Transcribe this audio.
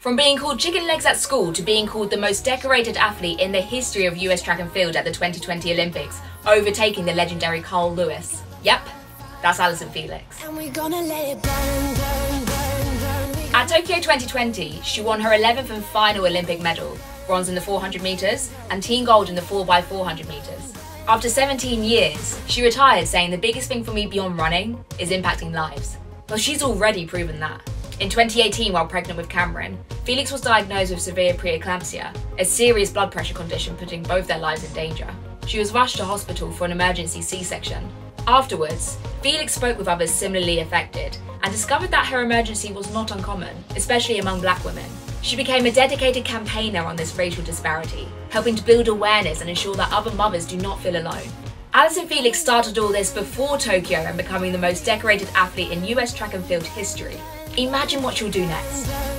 From being called chicken legs at school to being called the most decorated athlete in the history of US track and field at the 2020 Olympics, overtaking the legendary Carl Lewis. Yep, that's Allyson Felix. And we're gonna let it burn, burn, burn, burn. At Tokyo 2020, she won her 11th and final Olympic medal, bronze in the 400 metres and team gold in the 4x400 metres. After 17 years, she retired saying the biggest thing for me beyond running is impacting lives. Well, she's already proven that. In 2018, while pregnant with Cameron, Felix was diagnosed with severe preeclampsia, a serious blood pressure condition putting both their lives in danger. She was rushed to hospital for an emergency C-section. Afterwards, Felix spoke with others similarly affected and discovered that her emergency was not uncommon, especially among black women. She became a dedicated campaigner on this racial disparity, helping to build awareness and ensure that other mothers do not feel alone. Allyson Felix started all this before Tokyo and becoming the most decorated athlete in US track and field history. Imagine what she'll do next.